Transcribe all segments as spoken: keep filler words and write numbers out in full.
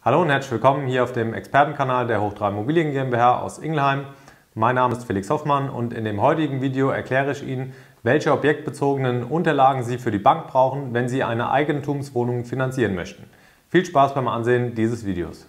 Hallo und herzlich willkommen hier auf dem Expertenkanal der Hoch drei Immobilien GmbH aus Ingelheim. Mein Name ist Felix Hoffmann und in dem heutigen Video erkläre ich Ihnen, welche objektbezogenen Unterlagen Sie für die Bank brauchen, wenn Sie eine Eigentumswohnung finanzieren möchten. Viel Spaß beim Ansehen dieses Videos.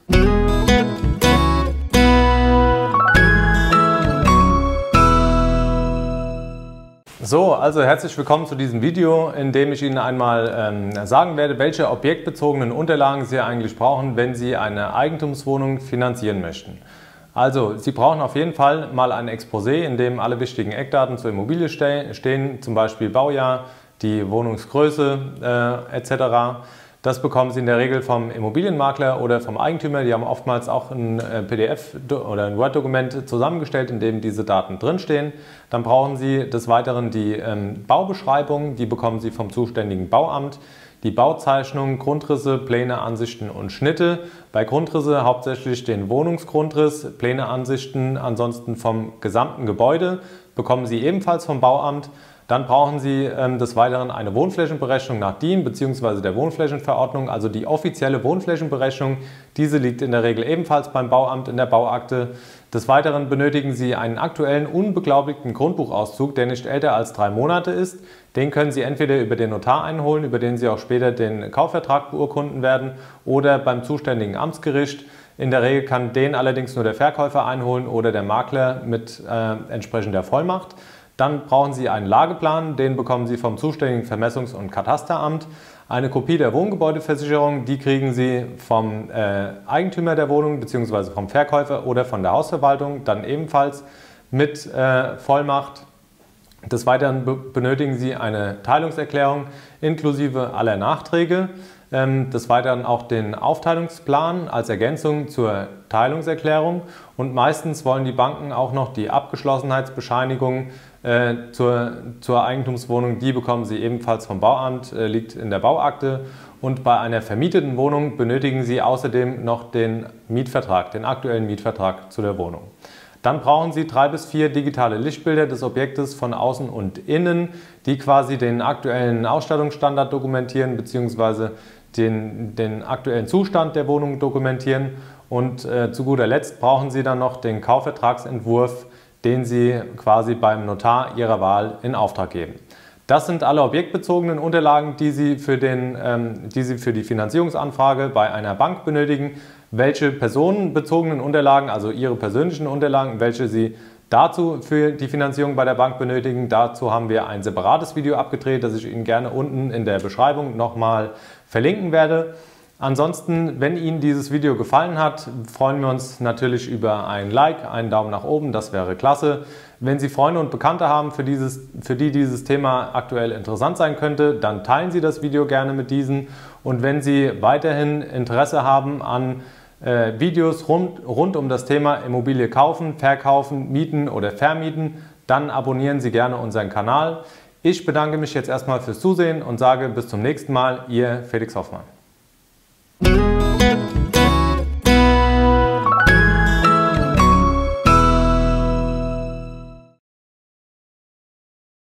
So, also herzlich willkommen zu diesem Video, in dem ich Ihnen einmal ähm, sagen werde, welche objektbezogenen Unterlagen Sie eigentlich brauchen, wenn Sie eine Eigentumswohnung finanzieren möchten. Also, Sie brauchen auf jeden Fall mal ein Exposé, in dem alle wichtigen Eckdaten zur Immobilie ste stehen, zum Beispiel Baujahr, die Wohnungsgröße äh, et cetera. Das bekommen Sie in der Regel vom Immobilienmakler oder vom Eigentümer. Die haben oftmals auch ein P D F oder ein Word-Dokument zusammengestellt, in dem diese Daten drinstehen. Dann brauchen Sie des Weiteren die ähm, Baubeschreibung, die bekommen Sie vom zuständigen Bauamt. Die Bauzeichnung, Grundrisse, Pläne, Ansichten und Schnitte. Bei Grundrisse hauptsächlich den Wohnungsgrundriss, Pläne, Ansichten ansonsten vom gesamten Gebäude bekommen Sie ebenfalls vom Bauamt. Dann brauchen Sie ähm, des Weiteren eine Wohnflächenberechnung nach D I N bzw. der Wohnflächenverordnung, also die offizielle Wohnflächenberechnung. Diese liegt in der Regel ebenfalls beim Bauamt in der Bauakte. Des Weiteren benötigen Sie einen aktuellen, unbeglaubigten Grundbuchauszug, der nicht älter als drei Monate ist. Den können Sie entweder über den Notar einholen, über den Sie auch später den Kaufvertrag beurkunden werden, oder beim zuständigen Amtsgericht. In der Regel kann den allerdings nur der Verkäufer einholen oder der Makler mit äh, entsprechender Vollmacht. Dann brauchen Sie einen Lageplan, den bekommen Sie vom zuständigen Vermessungs- und Katasteramt. Eine Kopie der Wohngebäudeversicherung, die kriegen Sie vom äh, Eigentümer der Wohnung bzw. vom Verkäufer oder von der Hausverwaltung, dann ebenfalls mit äh, Vollmacht. Des Weiteren be benötigen Sie eine Teilungserklärung inklusive aller Nachträge. Ähm, des Weiteren auch den Aufteilungsplan als Ergänzung zur Teilungserklärung. Und meistens wollen die Banken auch noch die Abgeschlossenheitsbescheinigung äh, zur, zur Eigentumswohnung. Die bekommen Sie ebenfalls vom Bauamt, äh, liegt in der Bauakte. Und bei einer vermieteten Wohnung benötigen Sie außerdem noch den Mietvertrag, den aktuellen Mietvertrag zu der Wohnung. Dann brauchen Sie drei bis vier digitale Lichtbilder des Objektes von außen und innen, die quasi den aktuellen Ausstattungsstandard dokumentieren bzw. den, den aktuellen Zustand der Wohnung dokumentieren. Und äh, zu guter Letzt brauchen Sie dann noch den Kaufvertragsentwurf, den Sie quasi beim Notar Ihrer Wahl in Auftrag geben. Das sind alle objektbezogenen Unterlagen, die Sie für, den, ähm, die Sie für die Finanzierungsanfrage bei einer Bank benötigen. Welche personenbezogenen Unterlagen, also Ihre persönlichen Unterlagen, welche Sie dazu für die Finanzierung bei der Bank benötigen, dazu haben wir ein separates Video abgedreht, das ich Ihnen gerne unten in der Beschreibung nochmal verlinken werde. Ansonsten, wenn Ihnen dieses Video gefallen hat, freuen wir uns natürlich über ein Like, einen Daumen nach oben, das wäre klasse. Wenn Sie Freunde und Bekannte haben, für, dieses, für die dieses Thema aktuell interessant sein könnte, dann teilen Sie das Video gerne mit diesen. Und wenn Sie weiterhin Interesse haben an äh, Videos rund, rund um das Thema Immobilie kaufen, verkaufen, mieten oder vermieten, dann abonnieren Sie gerne unseren Kanal. Ich bedanke mich jetzt erstmal fürs Zusehen und sage bis zum nächsten Mal, Ihr Felix Hoffmann.